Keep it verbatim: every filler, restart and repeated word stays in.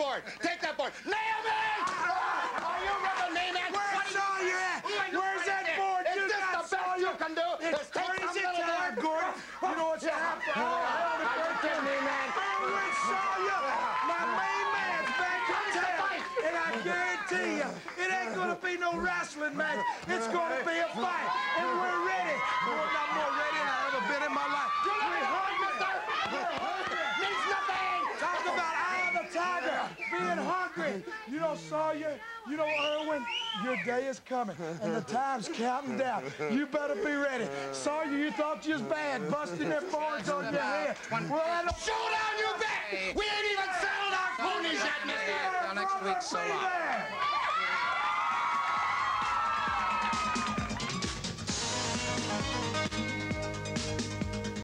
board. Take that board. Nail me! Are you rebel name man? Where's Sawyer at? Where's that board? Is this the best you can do? It's crazy time, Gordon. You know what's happening? Irwin Sawyer, my main man's back in town. And I guarantee you, it ain't gonna be no wrestling match. It's gonna be a fight. And we're ready. Gordon, I'm more ready than I've ever been in my life. We're hungry. We're hungry. Means nothing. Talk about eye of the tiger, being hungry. You know, Sawyer, you know, Irwin, your day is coming, and the time's counting down. You better be ready. Sawyer, you thought you was bad, busting their boards on your head. Well, I don't... Show down your back! We ain't even settled our ponies yet, mister! Till next week, so long.